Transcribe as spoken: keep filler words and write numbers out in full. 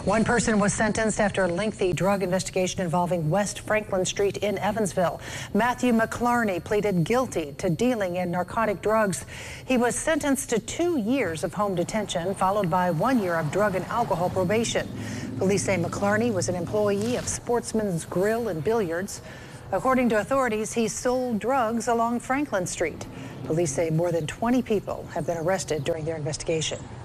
One person was sentenced after a lengthy drug investigation involving West Franklin Street in Evansville. Matthew McClarney pleaded guilty to dealing in narcotic drugs. He was sentenced to two years of home detention, followed by one year of drug and alcohol probation. Police say McClarney was an employee of Sportsman's Grill and Billiards. According to authorities, he sold drugs along Franklin Street. Police say more than twenty people have been arrested during their investigation.